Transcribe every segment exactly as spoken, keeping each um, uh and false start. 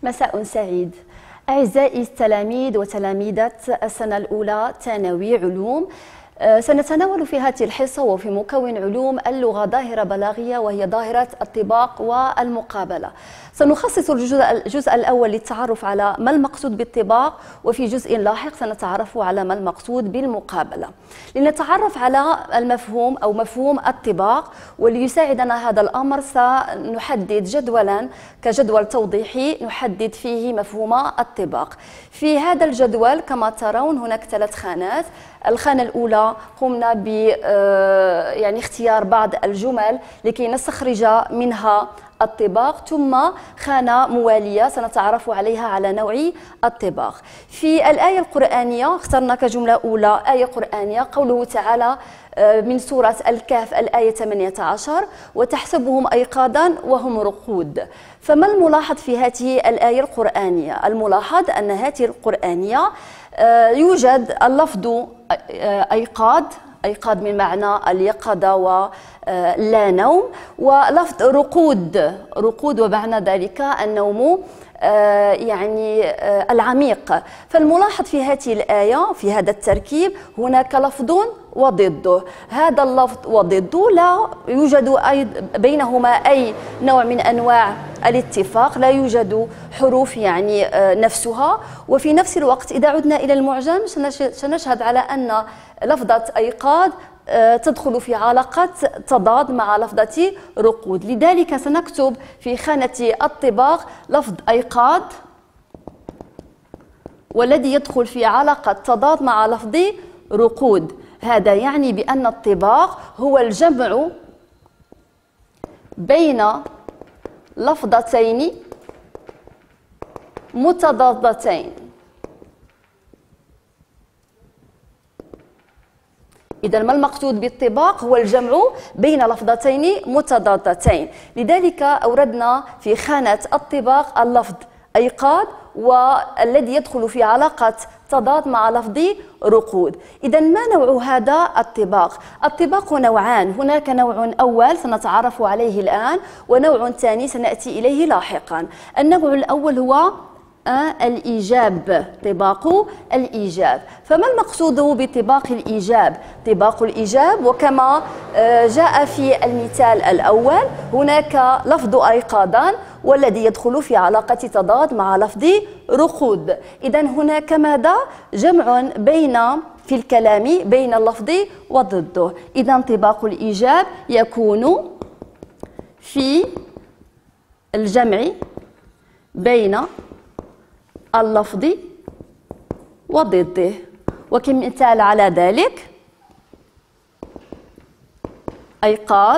مساء سعيد. أعزائي التلاميذ وتلاميذة السنة الأولى ثانوي علوم، سنتناول في هذه الحصة وفي مكون علوم اللغة ظاهرة بلاغية، وهي ظاهرة الطباق والمقابلة. سنخصص الجزء, الجزء الأول للتعرف على ما المقصود بالطباق، وفي جزء لاحق سنتعرف على ما المقصود بالمقابلة. لنتعرف على المفهوم أو مفهوم الطباق، وليساعدنا هذا الأمر سنحدد جدولا كجدول توضيحي نحدد فيه مفهوم الطباق. في هذا الجدول كما ترون هناك ثلاث خانات. الخانة الأولى قمنا ب يعني اختيار بعض الجمل لكي نستخرج منها الطباق، ثم خانة موالية سنتعرف عليها على نوع الطباق. في الآية القرآنية اخترنا كجملة أولى آية قرآنية قوله تعالى من سورة الكهف الآية ثمانية عشر: وتحسبهم أيقاظا وهم رقود. فما الملاحظ في هذه الآية القرآنية؟ الملاحظ أن هذه القرآنية يوجد اللفظ أيقاظ، أيقاظ من معنى اليقظة ولا نوم، ولفظ رقود، رقود ومعنى ذلك النوم يعني العميق. فالملاحظ في هذه الآية في هذا التركيب هناك لفظ وضده. هذا اللفظ وضده لا يوجد بينهما أي نوع من أنواع الاتفاق، لا يوجد حروف يعني نفسها. وفي نفس الوقت إذا عدنا إلى المعجم سنشهد على أن لفظة أيقاظ تدخل في علاقة تضاد مع لفظة رقود. لذلك سنكتب في خانة الطباق لفظ أيقاظ، والذي يدخل في علاقة تضاد مع لفظ رقود. هذا يعني بأن الطباق هو الجمع بين لفظتين متضادتين. إذا ما المقصود بالطباق؟ هو الجمع بين لفظتين متضادتين. لذلك أوردنا في خانة الطباق اللفظ أيقاظ، والذي يدخل في علاقة تضاد مع لفظ رقود. إذا ما نوع هذا الطباق؟ الطباق نوعان، هناك نوع أول سنتعرف عليه الآن، ونوع ثاني سنأتي إليه لاحقا. النوع الأول هو الإيجاب، طباق الإيجاب. فما المقصود بطباق الإيجاب؟ طباق الإيجاب وكما جاء في المثال الأول هناك لفظ أيقاظا، والذي يدخل في علاقة تضاد مع لفظ رقود. إذا هناك ماذا؟ جمع بين في الكلام بين اللفظ وضده. إذا طباق الإيجاب يكون في الجمع بين اللفظ وضده. وكمثال على ذلك أيقاظ،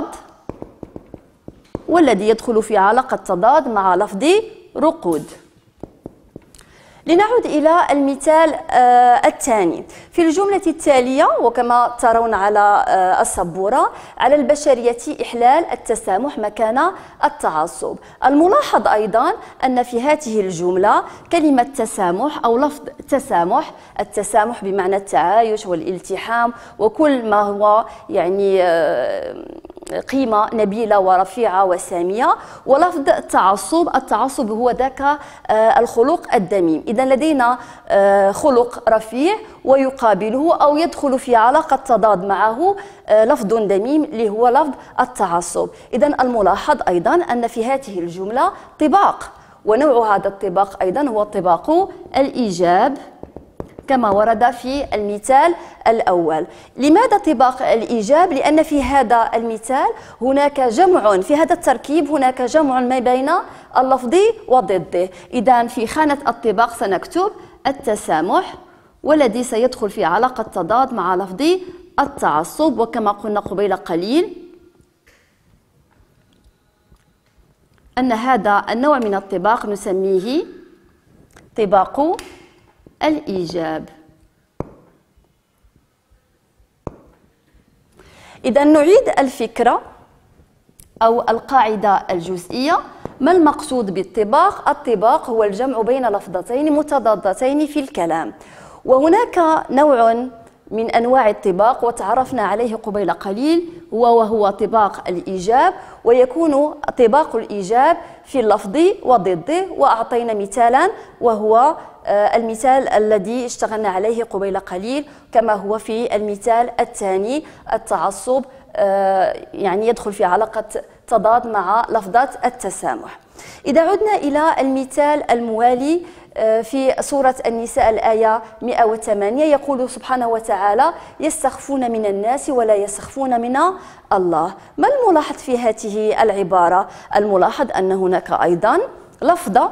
والذي يدخل في علاقة تضاد مع لفظ رقود. لنعود إلى المثال آه الثاني. في الجملة التالية وكما ترون على آه السبورة: على البشرية إحلال التسامح مكان التعصب. الملاحظ أيضا أن في هذه الجملة كلمة تسامح أو لفظ تسامح، التسامح بمعنى التعايش والالتحام وكل ما هو يعني آه قيمة نبيلة ورفيعة وسامية، ولفظ تعصب، التعصب هو ذاك الخلق الذميم. إذا لدينا خلق رفيع ويقابله أو يدخل في علاقة تضاد معه لفظ ذميم اللي هو لفظ التعصب. إذا الملاحظ أيضا أن في هذه الجملة طباق، ونوع هذا الطباق أيضا هو طباق الإيجاب كما ورد في المثال الأول. لماذا طباق الإيجاب؟ لأن في هذا المثال هناك جمع، في هذا التركيب هناك جمع ما بين اللفظ وضده. إذا في خانة الطباق سنكتب التسامح، والذي سيدخل في علاقة تضاد مع لفظ التعصب. وكما قلنا قبيل قليل أن هذا النوع من الطباق نسميه طباق الإيجاب. إذا نعيد الفكرة أو القاعدة الجزئية. ما المقصود بالطباق؟ الطباق هو الجمع بين لفظتين متضادتين في الكلام. وهناك نوع من أنواع الطباق وتعرفنا عليه قبيل قليل هو وهو طباق الإيجاب، ويكون طباق الإيجاب في اللفظ وضده، وأعطينا مثالا وهو المثال الذي اشتغلنا عليه قبيل قليل، كما هو في المثال الثاني التعصب يعني يدخل في علاقة تضاد مع لفظة التسامح. إذا عدنا إلى المثال الموالي في سورة النساء الآية مئة وثمانية يقول سبحانه وتعالى: يستخفون من الناس ولا يستخفون من الله. ما الملاحظ في هذه العبارة؟ الملاحظ أن هناك أيضا لفظة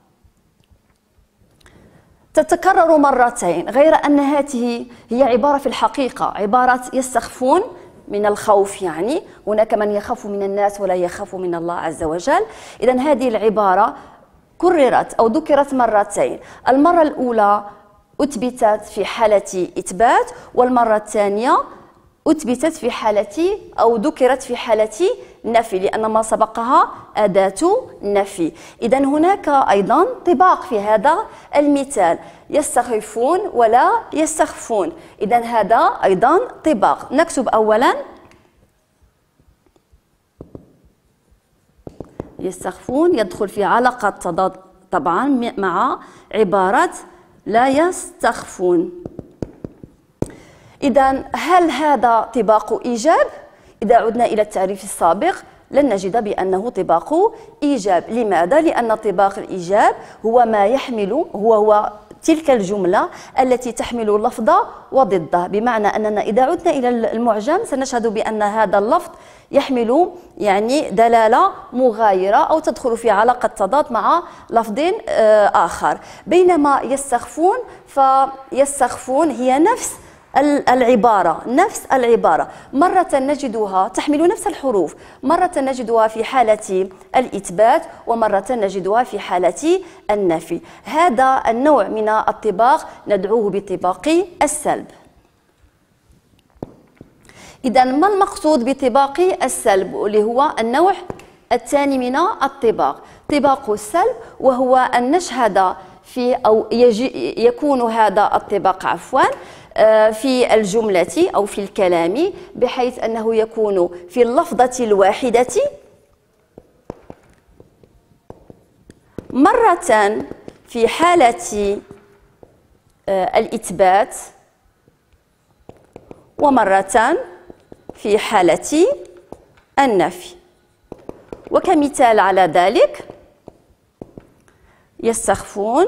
تتكرر مرتين، غير أن هذه هي عبارة في الحقيقة عبارة يستخفون من الخوف، يعني هناك من يخاف من الناس ولا يخاف من الله عز وجل. إذن هذه العبارة كررت أو ذكرت مرتين، المرة الأولى أثبتت في حالة إثبات، والمرة الثانية أثبتت في حالة أو ذكرت في حالة نفي، لأن ما سبقها أداة نفي. إذن هناك أيضا طباق في هذا المثال، يستخفون ولا يستخفون، إذن هذا أيضا طباق. نكتب أولا يستخفون، يدخل في علاقة تضاد طبعا مع عبارة لا يستخفون. إذن هل هذا طباق إيجاب؟ إذا عدنا إلى التعريف السابق لن نجد بأنه طباق إيجاب. لماذا؟ لأن طباق الإيجاب هو ما يحمل هو هو تلك الجملة التي تحمل اللفظ وضده، بمعنى أننا إذا عدنا إلى المعجم سنشهد بأن هذا اللفظ يحمل يعني دلالة مغايرة أو تدخل في علاقة تضاد مع لفظ آخر، بينما يستخفون فيستخفون هي نفس العبارة نفس العبارة مرة نجدها تحمل نفس الحروف، مرة نجدها في حالة الإثبات ومرة نجدها في حالة النفي. هذا النوع من الطباق ندعوه بطباق السلب. إذن ما المقصود بطباق السلب؟ اللي هو النوع الثاني من الطباق، طباق السلب، وهو أن نشهد في أو يجي يكون هذا الطباق عفوا في الجملة أو في الكلام، بحيث أنه يكون في اللفظة الواحدة مرة في حالة الإثبات ومرة في حالة النفي. وكمثال على ذلك يستخفون،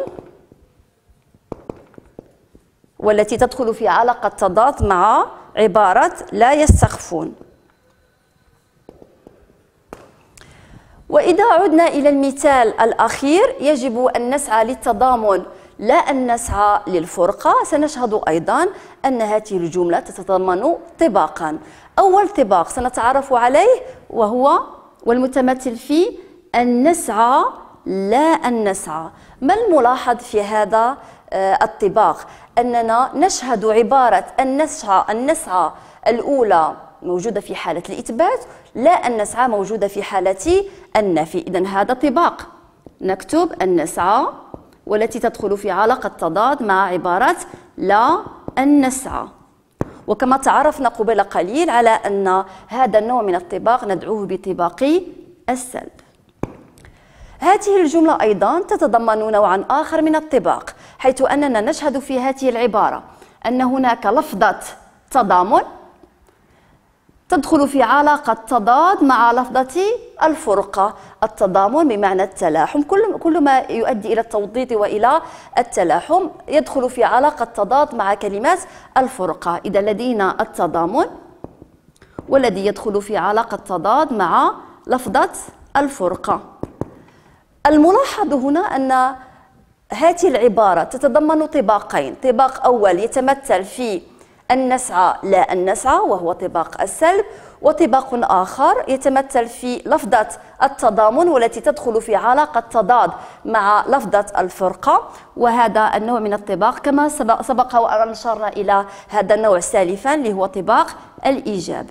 والتي تدخل في علاقة تضاد مع عبارة لا يستخفون. وإذا عدنا إلى المثال الأخير يجب أن نسعى للتضامن لا أن نسعى للفرقة. سنشهد أيضا أن هذه الجملة تتضمن طباقا. أول طباق سنتعرف عليه وهو والمتمثل في أن نسعى لا أن نسعى. ما الملاحظ في هذا الطباق؟ أننا نشهد عبارة أن نسعى أن نسعى الأولى موجودة في حالة الإثبات، لا أن نسعى موجودة في حالة النفي. إذن هذا طباق. نكتب أن نسعى والتي تدخل في علاقة تضاد مع عبارة لا أن نسعى. وكما تعرفنا قبل قليل على أن هذا النوع من الطباق ندعوه بطباق السلب. هذه الجملة أيضا تتضمن نوعا آخر من الطباق، حيث أننا نشهد في هذه العبارة أن هناك لفظة تضامن تدخل في علاقة تضاد مع لفظة الفرقة. التضامن بمعنى التلاحم، كل كل ما يؤدي إلى التوضيد وإلى التلاحم يدخل في علاقة تضاد مع كلمة الفرقة. إذا لدينا التضامن والذي يدخل في علاقة تضاد مع لفظة الفرقة. الملاحظ هنا أن هذه العبارة تتضمن طباقين، طباق أول يتمثل في أن نسعى لا أن نسعى وهو طباق السلب، وطباق آخر يتمثل في لفظة التضامن والتي تدخل في علاقة تضاد مع لفظة الفرقة، وهذا النوع من الطباق كما سبق وأن أشرنا إلى هذا النوع سالفا اللي هو طباق الإيجاب.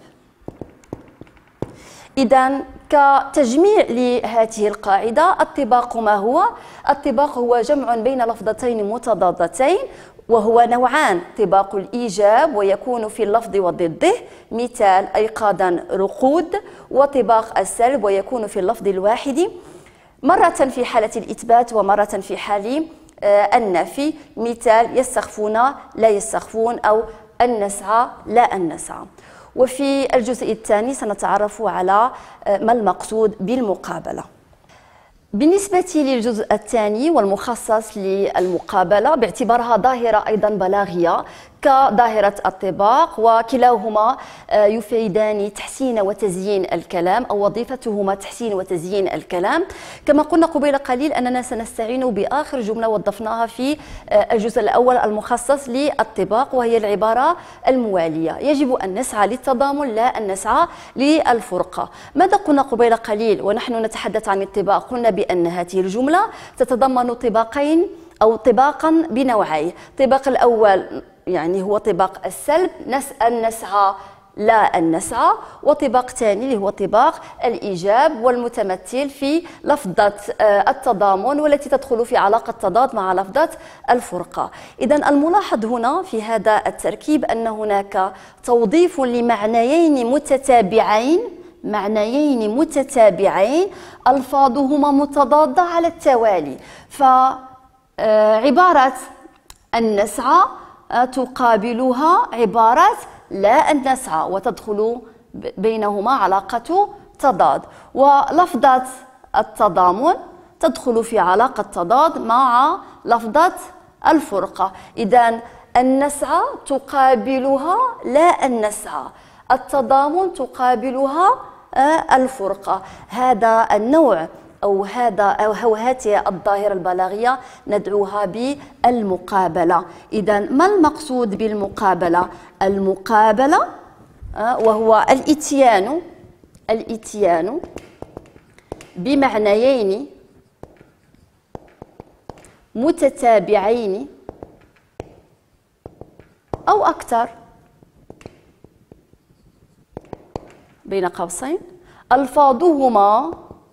إذن كتجميع لهذه القاعدة، الطباق ما هو؟ الطباق هو جمع بين لفظتين متضادتين، وهو نوعان، طباق الإيجاب ويكون في اللفظ وضده، مثال أيقاظا رقود، وطباق السلب ويكون في اللفظ الواحد، مرة في حالة الإثبات ومرة في حال النفي. مثال: يستخفون لا يستخفون، أو أن نسعى لا أن نسعى. وفي الجزء الثاني سنتعرف على ما المقصود بالمقابلة. بالنسبة للجزء الثاني والمخصص للمقابلة باعتبارها ظاهرة أيضا بلاغية كظاهرة الطباق، وكلاهما يفيدان تحسين وتزيين الكلام، أو وظيفتهما تحسين وتزيين الكلام. كما قلنا قبيل قليل أننا سنستعين بآخر جملة وضفناها في الجزء الأول المخصص للطباق، وهي العبارة الموالية: يجب أن نسعى للتضامن لا أن نسعى للفرقة. ماذا قلنا قبيل قليل ونحن نتحدث عن الطباق؟ قلنا بأن هذه الجملة تتضمن طباقين أو طباقا بنوعين. الطباق الأول يعني هو طباق السلب، نسأل نسعى لا أن نسعى، وطباق ثاني اللي هو طباق الإيجاب، والمتمثل في لفظة التضامن والتي تدخل في علاقة تضاد مع لفظة الفرقة. إذن الملاحظ هنا في هذا التركيب أن هناك توظيف لمعنيين متتابعين معنيين متتابعين ألفاظهما متضادة على التوالي. فعبارة أن نسعى تقابلها عبارة لا أن نسعى، وتدخل بينهما علاقة تضاد. ولفظة التضامن تدخل في علاقة تضاد مع لفظة الفرقة. إذن أن نسعى تقابلها لا أن نسعى، التضامن تقابلها الفرقة. هذا النوع أو هذا أو هذه الظاهرة البلاغية ندعوها بالمقابلة. إذن ما المقصود بالمقابلة؟ المقابلة وهو الإتيان الإتيان بمعنيين متتابعين أو أكثر بين قوسين ألفاظهما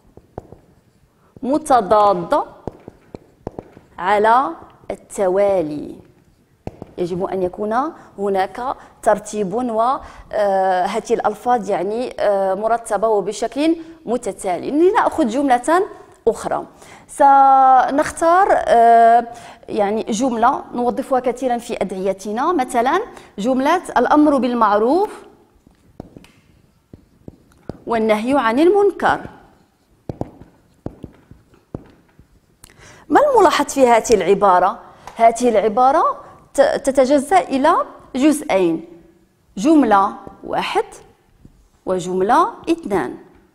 متضادة على التوالي. يجب أن يكون هناك ترتيب، وهذه الألفاظ يعني مرتبة وبشكل متتالي. لنأخذ جملة أخرى. سنختار يعني جملة نوظفها كثيرا في أدعيتنا، مثلا جملة الأمر بالمعروف والنهي عن المنكر. ما الملاحظ في هذه العبارة؟ هذه العبارة تتجزأ إلى جزئين: جملة واحد وجملة اثنان.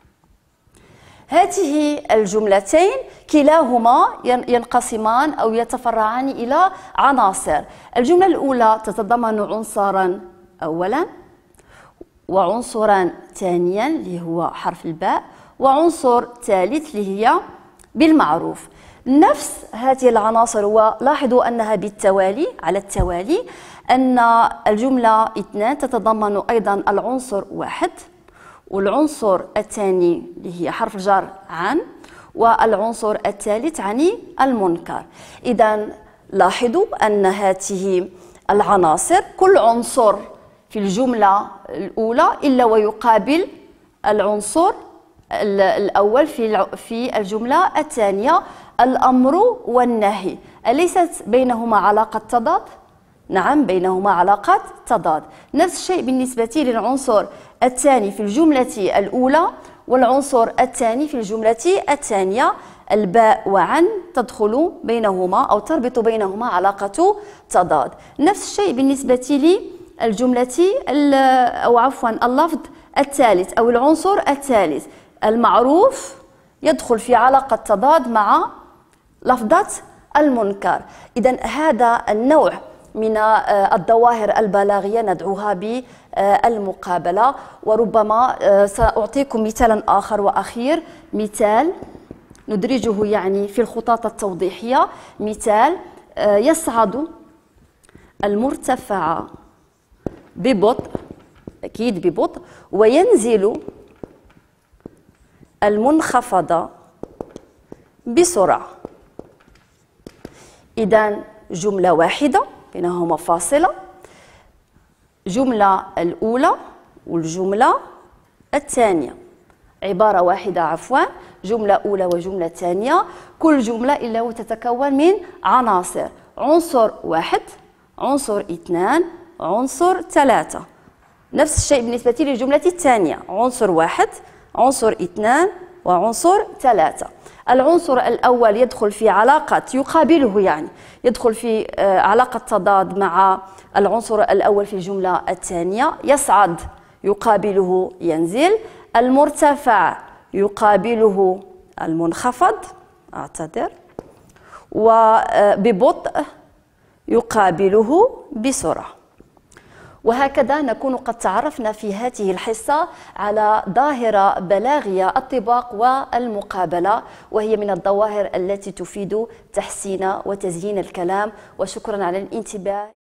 هذه الجملتين كلاهما ينقسمان أو يتفرعان إلى عناصر. الجملة الأولى تتضمن عنصرا أولا، وعنصرا ثانيا اللي هو حرف الباء، وعنصر ثالث اللي هي بالمعروف. نفس هذه العناصر، ولاحظوا أنها بالتوالي على التوالي، أن الجملة اثنان تتضمن أيضا العنصر واحد، والعنصر الثاني اللي هي حرف الجر عن، والعنصر الثالث عن المنكر. إذن لاحظوا أن هذه العناصر كل عنصر في الجملة الأولى إلا ويقابل العنصر الأول في في الجملة الثانية. الأمر والنهي أليست بينهما علاقة تضاد؟ نعم، بينهما علاقة تضاد. نفس الشيء بالنسبة للعنصر الثاني في الجملة الأولى والعنصر الثاني في الجملة الثانية. الباء وعن تدخل بينهما أو تربط بينهما علاقة تضاد. نفس الشيء بالنسبة للجملة أو عفوا اللفظ الثالث أو العنصر الثالث. المعروف يدخل في علاقة تضاد مع لفظة المنكر. إذن هذا النوع من الظواهر البلاغية ندعوها بالمقابلة. وربما سأعطيكم مثالا آخر وأخير، مثال ندرجه يعني في الخطاط التوضيحية. مثال: يصعد المرتفع ببطء، أكيد ببطء، وينزل المنخفض بسرعة. إذن جملة واحدة بينهما فاصلة، جملة الأولى والجملة الثانية، عبارة واحدة عفوا، جملة أولى وجملة ثانية. كل جملة إلا وتتكون من عناصر: عنصر واحد، عنصر اثنان، عنصر ثلاثة. نفس الشيء بالنسبة للجملة الثانية: عنصر واحد، عنصر اثنان، وعنصر ثلاثة. العنصر الأول يدخل في علاقة يقابله، يعني يدخل في علاقة تضاد مع العنصر الأول في الجملة الثانية. يصعد يقابله ينزل، المرتفع يقابله المنخفض، أعتذر، وببطء يقابله بسرعة. وهكذا نكون قد تعرفنا في هذه الحصة على ظاهرة بلاغية الطباق والمقابلة، وهي من الظواهر التي تفيد تحسين وتزيين الكلام. وشكرا على الانتباه.